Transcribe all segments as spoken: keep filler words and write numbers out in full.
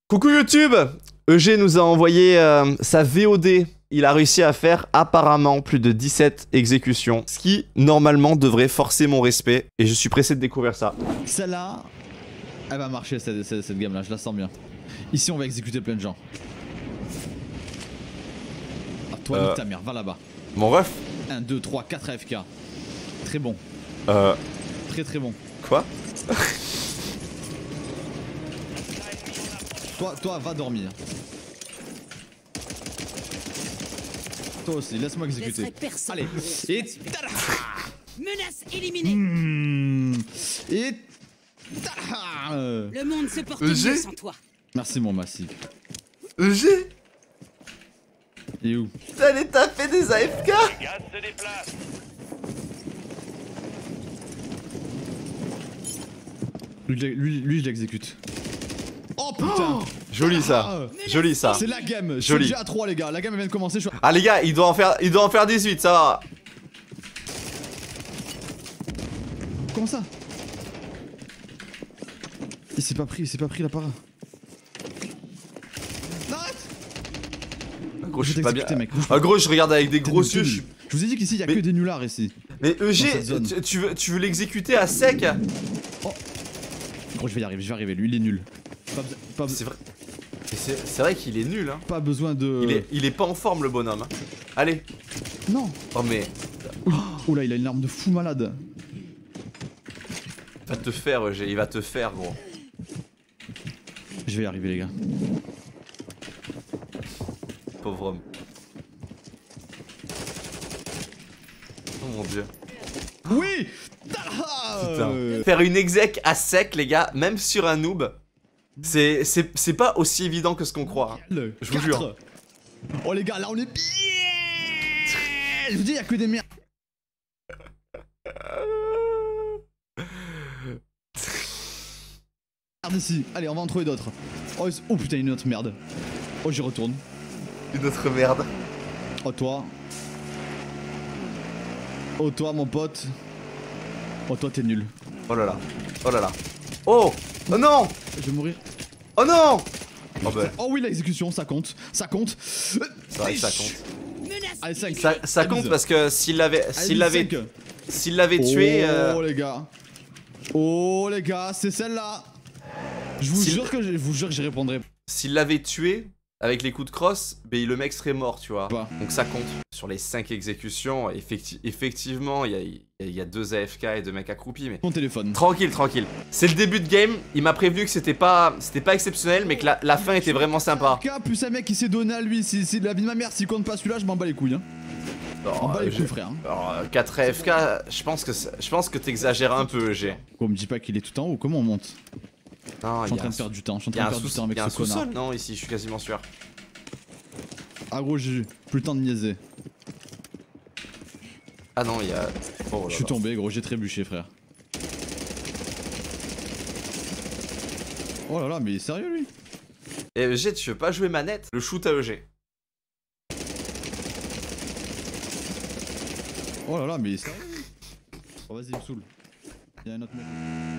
Coucou YouTube, E G nous a envoyé euh, sa V O D. Il a réussi à faire apparemment plus de dix-sept exécutions, ce qui normalement devrait forcer mon respect, et je suis pressé de découvrir ça. Celle-là, elle va marcher cette, cette, cette game là, je la sens bien. Ici on va exécuter plein de gens. Ah toi euh... nique ta mère, va là-bas. Mon ref. un, deux, trois, quatre A F K. Très bon. Euh... Très très bon. Quoi? Toi, toi, va dormir. Toi aussi, laisse-moi exécuter. Allez, et... Menace éliminée. Mmh. Et... Le monde se porte E G mieux sans toi. Merci mon massif. E G. Et où? T'allais taper des A F K. Lui, lui, lui je l'exécute. Oh putain oh, joli ça, ah, joli ça. C'est la game, je joli. suis déjà à trois les gars, la game vient de commencer. Je... Ah les gars, il doit en faire, il doit en faire dix-huit, ça va. Comment ça? Il s'est pas pris, il s'est pas pris la para. Arrête. Gros, je suis pas bien. Mec, ah gros, je regarde avec des gros yeux. Je... je vous ai dit qu'ici il y a mais... que des nullards ici. Mais E G, tu, tu veux, tu veux l'exécuter à sec? Oh. Gros, je vais y arriver, je vais arriver, lui il est nul. Pas, pas... C'est vrai. C'est vrai qu'il est nul hein. Pas besoin de... Il est, il est pas en forme le bonhomme. Allez. Non. Oh mais... Oh là il a une arme de fou malade. Il va te faire E G, il va te faire gros. Je vais y arriver les gars. Pauvre homme. Oh mon dieu. Oui. Putain. Faire une exec à sec les gars, même sur un noob. C'est pas aussi évident que ce qu'on croit. Hein. Le je vous jure. Oh les gars, là on est bien. Je vous dis, il y a que des merdes. Merde ici. Allez, on va en trouver d'autres. Oh, oh putain, une autre merde. Oh, j'y retourne. Une autre merde. Oh toi. Oh toi, mon pote. Oh toi, t'es nul. Oh là là. Oh là là. Oh. Oh non. Je vais mourir. Oh non. Oh, bah. Oh oui, l'exécution, ça compte. Ça compte. C'est vrai que ça compte. Allez, cinq. Ça, ça compte parce que s'il l'avait s'il l'avait s'il l'avait tué. Oh euh... les gars. Oh les gars, c'est celle-là. Je vous jure que je vous jure que j'y répondrai. S'il l'avait tué avec les coups de crosse, ben le mec serait mort, tu vois. Bah. Donc ça compte. Sur les cinq exécutions, effecti effectivement, il y a, y, a, y a deux A F K et deux mecs accroupis, mais... Mon téléphone. Tranquille, tranquille. C'est le début de game, il m'a prévenu que c'était pas c'était pas exceptionnel, mais que la, la fin était vraiment sympa. A F K plus un mec qui s'est donné à lui, si, si la vie de ma mère, s'il compte pas celui-là, je m'en bats les couilles. Hein. Oh, bats les couilles, je... frère. Hein. Alors, quatre A F K, je pense que je pense que t'exagères un peu, G. On me dit pas qu'il est tout en haut, comment on monte? Non, je suis en train de perdre du temps, je suis en train de perdre du temps avec ce connard. Non, ici, je suis quasiment sûr. Ah gros, j'ai plus le temps de niaiser. Ah non, il y a... Oh, je suis tombé gros, j'ai trébuché frère. Oh là là, mais il est sérieux lui? Et E G, tu veux pas jouer manette? Le shoot à E G. Oh là là, mais il est sérieux lui? Oh vas-y, il me saoule. Il y a un autre mec.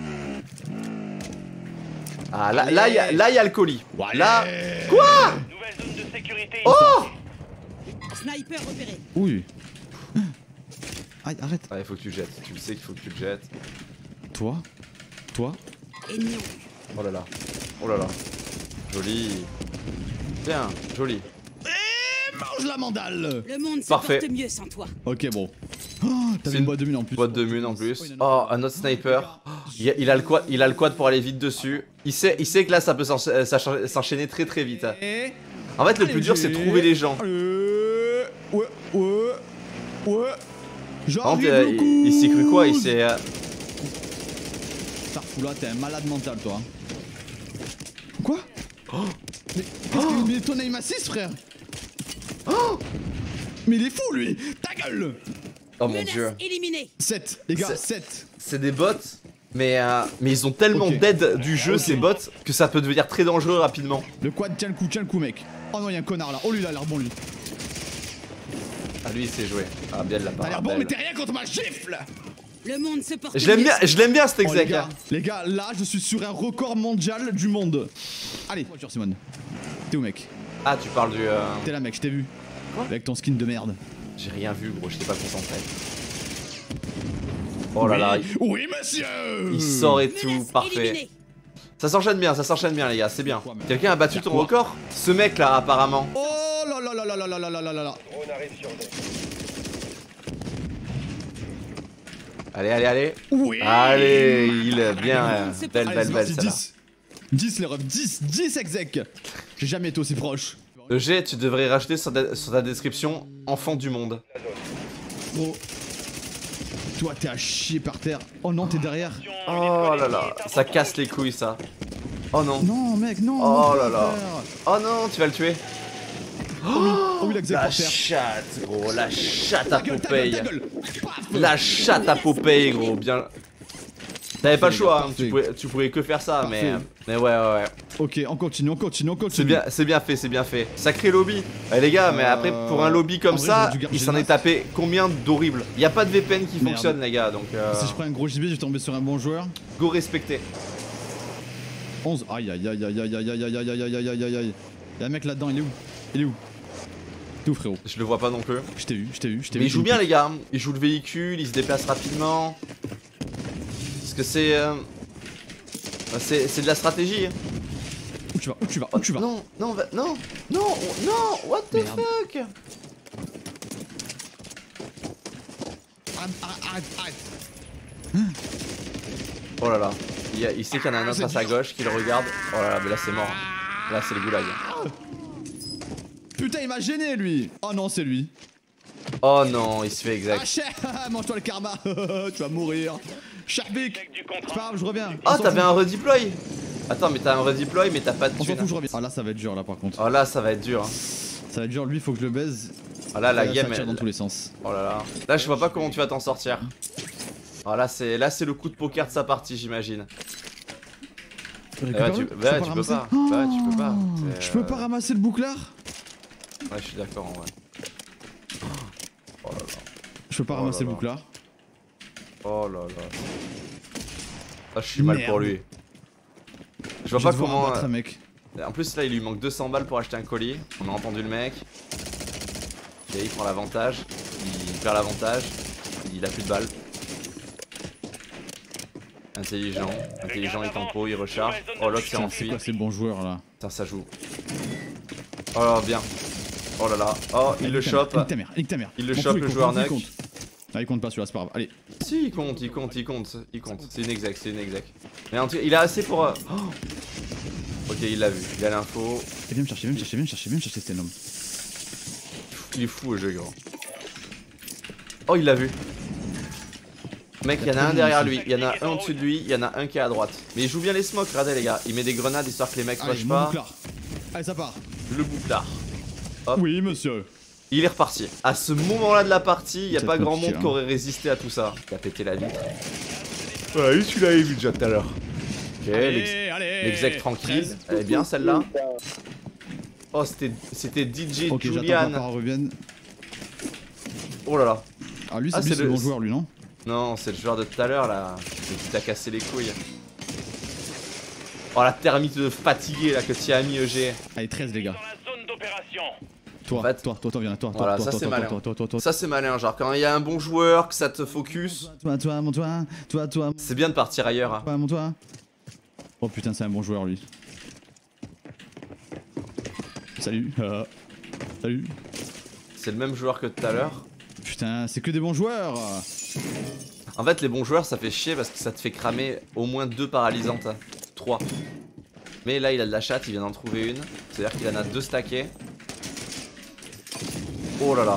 Ah là, là, il y a, là, il y a le colis. Ouais. Là... Quoi? Nouvelle zone de sécurité. Oh! Sniper repéré. Oui. Aïe, arrête. Ah, il faut que tu le jettes. Tu le sais qu'il faut que tu le jettes. Toi? Toi? Ennemi. Oh là là. Oh là là. Joli. Bien, joli. Et mange la mandale. Le monde se Parfait. porte mieux sans toi. Ok, bon. Oh, t'avais une boîte de mine en plus. Boîte de mine en plus. Oh, un autre sniper. Il a, il a le quad, il a le quad pour aller vite dessus. Il sait, il sait que là, ça peut s'enchaîner très très vite. En fait, le plus dur, c'est de trouver les gens. Euh, ouais, ouais, ouais. J'arrive euh, il il s'est cru quoi? Il s'est... Euh... Starfou là, t'es un malade mental toi. Quoi? Oh. Mais qu'est-ce qu'il met ton aim assist frère? Oh. Mais il est fou lui. Ta gueule. Oh mon Menace dieu. Éliminé. sept, les gars, sept. C'est des bots. Mais, euh, mais ils ont tellement okay. d'aide du jeu, okay. ces bots, que ça peut devenir très dangereux rapidement. Le quad, tiens le coup, tiens le coup mec. Oh non, y'a un connard là. Oh lui, il a l'air bon lui. Ah lui il sait jouer. Ah bien de la part. T'as l'air bon mais t'es rien contre ma gifle. Le monde se porte Je l'aime bien, je l'aime bien cet Oh, les, exec. gars, les gars, là, je suis sur un record mondial du monde. Allez, voiture, Simone. T'es où, mec? Ah, tu parles du. Euh... T'es là, mec, je t'ai vu. Quoi? Avec ton skin de merde. J'ai rien vu, gros, j'étais pas concentré. Oh là là, il, Oui, monsieur. il sort et tout, Menace parfait. éliminée. Ça s'enchaîne bien, ça s'enchaîne bien, les gars, c'est bien. Quoi, mais- Quelqu'un a battu Y'a ton quoi? record? Ce mec là, apparemment. Oh là là là là là là là là là là là. Allez, allez, allez. Oui. Allez, il est bien. euh, c'est Belle, Allez, belle, c'est belle, parti, celle-là. dix. dix les refs, dix, dix exec. J'ai jamais été aussi proche. E G, tu devrais rajouter sur, ta- sur ta description enfant du monde. Gros. Toi, t'es à chier par terre. Oh non, t'es derrière. Oh là là, ça casse les couilles ça. Oh non. Non, mec, non. Oh non, là pas là. faire. Oh non, tu vas le tuer. Oh oui, l'exec La par terre. chatte, gros, la chatte à Ta gueule, ta gueule, Popeye. ta gueule. Paf. La chatte à Popeye, gros, bien. T'avais pas le les choix, gars, hein, tu, parfait. pouvais, tu pouvais que faire ça, mais, Parfait. mais ouais, ouais, ouais. Ok, on continue, on continue, on continue. C'est bien, c'est bien fait, c'est bien fait. Sacré lobby. Eh, les gars, mais Euh, après, pour un lobby comme en vrai, ça, j'aurais dû garder il s'en le est masque. tapé combien d'horribles. Y a pas de V P N qui Merde. fonctionne, les gars, donc euh, Si je prends un gros J B, je vais tomber sur un bon joueur. go respecter. onze. Aïe aïe aïe aïe aïe aïe aïe aïe aïe aïe aïe aïe aïe aïe. Y'a un mec là-dedans, il est où? Il est où? T'es où, frérot? Je le vois pas non plus. Je t'ai vu, je t'ai vu, je t'ai Mais vu. il joue bien, les gars. Il joue le véhicule, il se déplace rapidement. Parce que c'est. euh, C'est c'est de la stratégie. Où tu vas? Où tu vas? Où tu vas? Non, non, va- non, non, non, what the Merde. fuck? Arrête, arrête, arrête, arrête. Oh là là. Il, y a- il sait qu'il y en a un autre C'est à sa dur. gauche qui le regarde. Oh là là, mais là c'est mort. Là c'est le goulag. Putain, il m'a gêné lui. Oh non, c'est lui. Oh non, il se fait Ah, exact. chef, mange-toi le karma. Tu vas mourir. Charbik. C'est pas grave, je reviens. Oh, On s'en t'avais fout. un redeploy. Attends, mais t'as un redeploy, mais t'as pas de On s'en thune. fout, je reviens. Ah là, ça va être dur là par contre. Oh là, ça va être dur. hein. Ça va être dur, lui, faut que je le baise. Oh là, la Euh, game. Ça tire elle- dans tous les sens. Oh là là. Là, je vois pas comment tu vas t'en sortir. Oh là, c'est là, c'est le coup de poker de sa partie, j'imagine. Je Eh bah, tu, peux bah, pas tu peux ramasser pas. Bah, tu peux pas. C'est, Je peux euh, pas ramasser le bouclard? Ouais, je suis d'accord en vrai. Oh là là. Je peux pas Oh ramasser là le là. bouclard. Oh là là. Ah, je suis mal pour Merde. lui. Je vois Je pas vais devoir comment. abattre un mec. En plus, là, il lui manque deux cents balles pour acheter un colis. On a entendu le mec. Et il prend l'avantage. Il perd l'avantage. Il a plus de balles. Intelligent. Intelligent, il tempo, il recharge. Oh, l'autre s'est Putain, c'est enfui. quoi ces bons joueurs là? Putain, ça joue. Oh là, bien. Oh là là. Oh, il le Nique ta mère, chope. Nique ta mère, nique ta mère. Il le M'en chope, fous, le compte, joueur m'en fout, il Nuck. compte. Ah, il compte pas celui-là, c'est pas grave. Allez. Si, il compte, il compte, il compte. Il compte. C'est une exec, c'est une exec. Mais en tout cas, il a assez pour. euh, oh. Ok, il l'a vu. Il a l'info. Et viens me chercher, viens me chercher, viens me chercher, viens me chercher, c'était un homme. Il est fou le jeu, gros. Oh, il l'a vu. Mec, il y en a un derrière lui, il y en a un au-dessus de lui, il y en a un qui est à droite. Mais il joue bien les smokes, regardez les gars. Il met des grenades histoire que les mecs Allez, rushent mon pas. bouclard. Allez, ça part. Le bouclard. Hop. Oui, monsieur. Il est reparti. À ce moment-là de la partie, il y a C'est pas grand compliqué, monde hein. qui aurait résisté à tout ça. Il a pété la vitre. Ouais, tu l'avais vu déjà tout à l'heure. Ok, l'ex- allez. l'exec tranquille. treize. Elle est bien celle-là. Oh, c'était c'était D J Ok, j'attends que ma Julian. part revienne. Oh là là. Ah, lui, c'est Ah, lui, c'est c'est le- le bon joueur, lui, non? Non, c'est le joueur de tout à l'heure là. Qui t'a cassé les couilles. Oh la thermite de fatigué là que tu as mis E G. Allez, treize, les gars. Toi, En fait- toi, toi, toi, viens, toi, Voilà, toi, ça, toi, c'est toi, malin. toi, toi, toi, toi, Ça c'est malin, genre quand il y a un bon joueur, que ça te focus, toi, toi, mon toi, toi, toi, c'est bien de partir ailleurs. hein. toi, mon toi. Oh putain, c'est un bon joueur, lui. Salut. euh, Salut. C'est le même joueur que tout à l'heure. Putain, c'est que des bons joueurs. En fait les bons joueurs ça fait chier parce que ça te fait cramer au moins deux paralysantes. Trois. Mais là il a de la chatte, il vient d'en trouver une. C'est à dire qu'il en a deux stackés. Oh là là.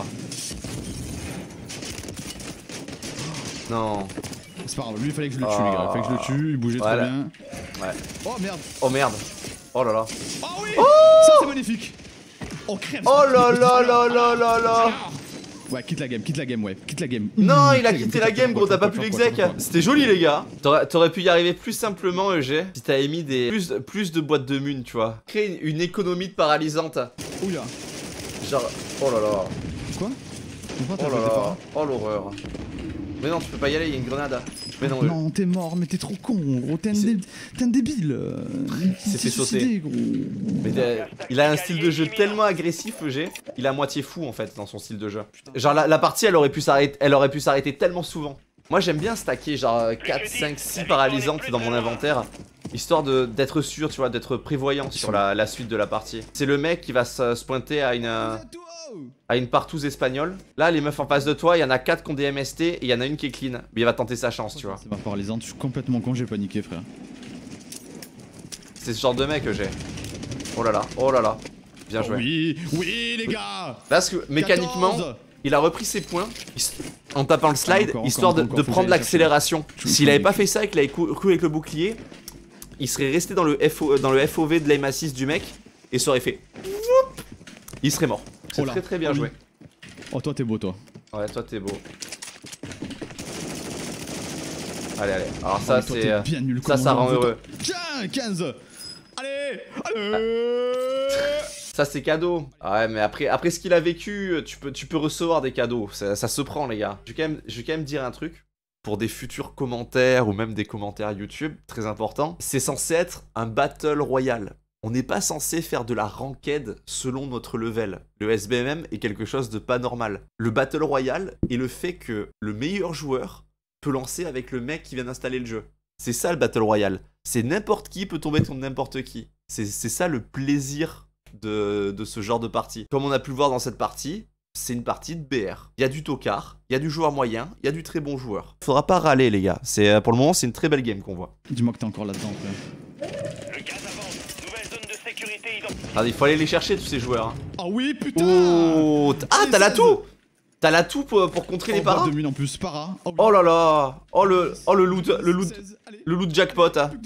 Non. C'est pas grave, lui, il fallait que je le tue, Oh. les gars. Il fallait que je le tue, il bougeait Voilà. trop bien. Ouais. Oh merde. Oh merde. Oh là là. Oh oui. Ça, c'est magnifique. Oh crève. Oh là là là là là là. Ouais, quitte la game, quitte la game, ouais, quitte la game. Non, Mmh, il a quitte quitté la game, gros, t'as pas pu l'exec. C'était joli, les gars. T'aurais t'aurais pu y arriver plus simplement, E G, si t'avais mis des plus, plus de boîtes de mun, tu vois. Créer une, une économie de paralysante. Ouya. Genre, oh là là, Quoi? Pourquoi t'as oh là jeté par là, oh l'horreur. Mais non, tu peux pas y aller, il y a une grenade. Mais non, Non, t'es mort, mais t'es trop con, gros. T'es un, dé... un débile. euh, Il s'est fait sauter. suicidé, gros. Mais euh, il a un style de jeu tellement agressif, E G. Il est à moitié fou en fait dans son style de jeu. Genre la, la partie, elle aurait pu s'arrêter, elle aurait pu s'arrêter tellement souvent. Moi j'aime bien stacker genre quatre, cinq, six paralysantes dans mon inventaire. Histoire d'être sûr, tu vois, d'être prévoyant sur la, la suite de la partie. C'est le mec qui va se, se pointer à une, euh, à une partouze espagnole. Là, les meufs en face de toi, il y en a quatre qui ont des M S T et il y en a une qui est clean. Mais il va tenter sa chance, tu vois. C'est ma paralysante, je suis complètement con, j'ai paniqué, frère. C'est ce genre de mec que j'ai. Oh là là, oh là là. Bien joué. Oh oui, oui, les gars. Parce que mécaniquement, quatorze. il a repris ses points en tapant le slide, encore, histoire encore, de, encore, de faut prendre que j'aille l'accélération. chercher. S'il avait pas fait ça et qu'il avait cou cru avec le bouclier, il serait resté dans le, F O, dans le F O V de l'aim assist du mec et ça aurait fait. Il serait mort. C'est Oh là, très très bien oh oui. joué. Oh, toi, t'es beau, toi. Ouais, toi t'es beau. Allez, allez. Alors Oh, ça, mais toi, c'est. t'es euh, bien nul, Ça, comment ça j'en rend veux, toi. heureux. Tiens, quinze. Allez, allez. Ça, c'est cadeau. Ouais, mais après, après ce qu'il a vécu, tu peux, tu peux recevoir des cadeaux. Ça, ça se prend, les gars. Je vais, quand même, je vais quand même dire un truc. Pour des futurs commentaires ou même des commentaires YouTube, très important. C'est censé être un battle royal. On n'est pas censé faire de la ranked selon notre level. Le S B M M est quelque chose de pas normal. Le battle royal est le fait que le meilleur joueur peut lancer avec le mec qui vient d'installer le jeu. C'est ça le battle royal. C'est n'importe qui peut tomber contre n'importe qui. C'est ça le plaisir de, de ce genre de partie. Comme on a pu le voir dans cette partie, c'est une partie de B R. Il y a du tocard, il y a du joueur moyen, il y a du très bon joueur. Faudra pas râler les gars. C'est pour le moment c'est une très belle game qu'on voit. Dis-moi que t'es encore là-dedans, frère. Le gaz avance. Nouvelle zone de sécurité identifiée. Ah, il faut aller les chercher tous ces joueurs. Hein. Ah oui, putain. Oh, ah Allez, t'as la seize. tout. T'as la tout pour, pour contrer Oh, les boîte paras. de mine en plus, para. Oh, Oh là là. Oh le, oh le loot, le loot, seize, allez. le loot jackpot. Hein.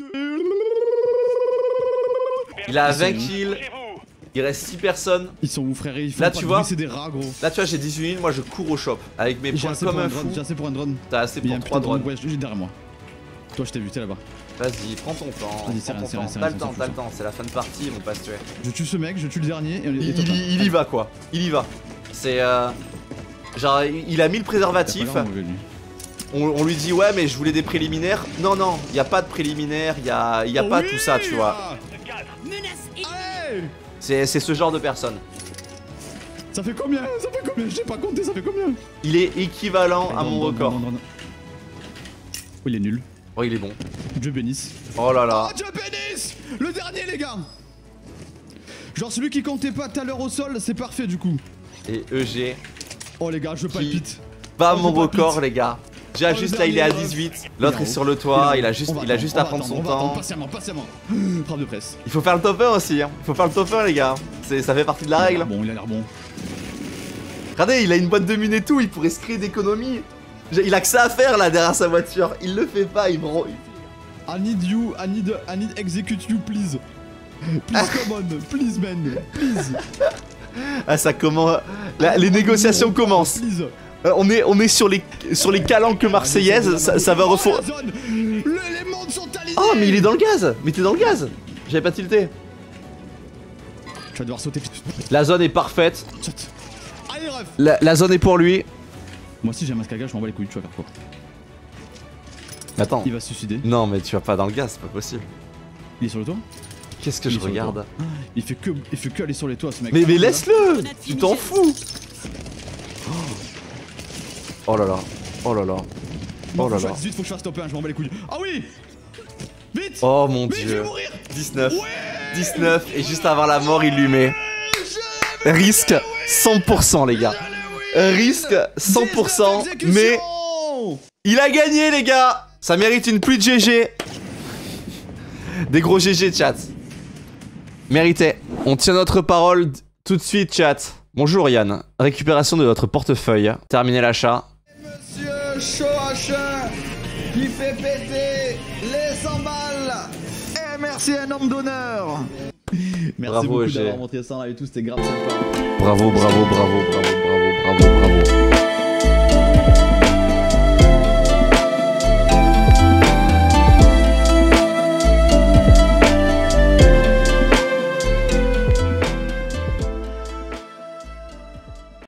Il a vingt kills. Il reste six personnes. Ils sont où, frère? Ils font Là, pas tu de vois. bruit, c'est des rats, gros. Là tu vois j'ai dix-huit mille, moi je cours au shop avec mes J'ai points assez comme pour un un drone, fou. j'ai assez pour un drone. T'as assez Il y a pour un trois putain de drone, drones. ouais, juste derrière moi. Toi, je t'ai vu, t'es là-bas. Vas-y, prends ton temps. Vas-y, c'est prends rien, ton c'est rien, temps. c'est T'as rien, le ça temps, fout t'as ça. le temps. C'est la fin de partie, ils vont pas se tuer. Je tue ce mec, je tue le dernier et on est. Il, et toi, toi. il- il y va quoi. Il y va. C'est euh... genre il a mis le T'as pas préservatif. l'air mauvais, lui. On, on lui dit ouais mais je voulais des préliminaires. Non non, il y a pas de préliminaires, il y a, y a Oh pas oui, tout ça tu vois. ah. Menace éliminée. Allez. C'est c'est ce genre de personne. Ça fait combien? Ça fait combien? J'ai pas compté, ça fait combien? Il est équivalent à Allez, mon drone, drone, record. drone, drone. Oh, il est nul. Oh il est bon. Dieu bénisse. Oh là là. Oh, Dieu bénisse. Le dernier, les gars. Genre celui qui comptait pas tout à l'heure au sol, c'est parfait du coup. Et E G Oh les gars, je palpite. bat Oh, mon je palpite. record les gars. Déjà Oh, le juste là il est à dernier, dix-huit. Il L'autre est est en sur haut. le toit, est il a en haut. juste, On va il a attendre, juste on à va prendre attendre, son on va attendre, temps. Patiemment, patiemment. Frappe de presse. Il faut faire le top un aussi hein. Il faut faire le top un les gars. C'est- Ça fait partie de la règle. Bon, il a l'air bon. Regardez, il a une boîte de mine et tout, il pourrait se créer d'économie. Il a que ça à faire là derrière sa voiture. Il le fait pas, il me rend. I need you, I need, I need execute you, please. Please, come on, please, man, please. Ah, ça commence. Là, les négociations commencent. Please. Euh, on, est, on est sur les, sur les calanques marseillaises, ça, ça va Oh, refo. la zone. Le- les mondes sont alignés. Oh, mais il est dans le gaz. Mais t'es dans le gaz. J'avais pas tilté. Tu vas devoir sauter. La zone est parfaite. Saute. Allez, ref. La, la zone est pour lui. Moi aussi j'ai un masque à gaz, je m'en bats les couilles, tu vas faire quoi? Mais attends. Il va se suicider. Non, mais tu vas pas dans le gaz, c'est pas possible. Il est sur le toit? Qu'est-ce que Il je est sur le regarde? toit. Il fait que, il fait que aller sur les toits, ce mec. Mais, mais Ah, laisse-le. Tu t'en fous. Oh là là. Oh là là. Bon, Oh là faut que je là. fasse dix-huit, faut que je fasse top un, je m'en bats les couilles. Ah oui. Vite. Oh mon Vite, je vais dieu. mourir. dix-neuf. Ouais. dix-neuf. Et juste avant la mort, il lui met. Risque cent pour cent, les gars. Risque cent pour cent. Mais il a gagné, les gars. Ça mérite une pluie de G G. Des gros G G, chat. Mérité. On tient notre parole tout de suite, chat. Bonjour, Yann. Récupération de votre portefeuille. Terminez l'achat. Monsieur Choachin qui fait péter les cent balles. Et merci un homme d'honneur. Merci Bravo, beaucoup G. d'avoir montré ça et tout, c'était grave sympa. Bravo, bravo, bravo, bravo, bravo, bravo.